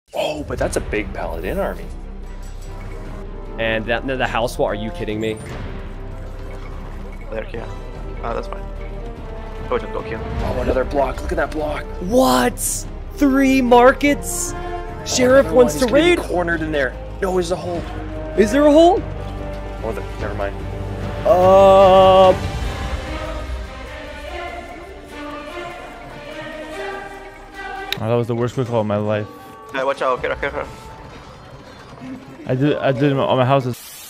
Oh, but that's a big paladin army. And the house wall, are you kidding me? There, yeah. That's fine. Go to Tokyo. Oh, another block. Look at that block. What? 3 markets? Sheriff wants to raid? Cornered in there. No, there's a hole. Is there a hole? Oh, never mind. Oh, that was the worst quick call of my life. Hey, watch out, Hera. I did it on my houses.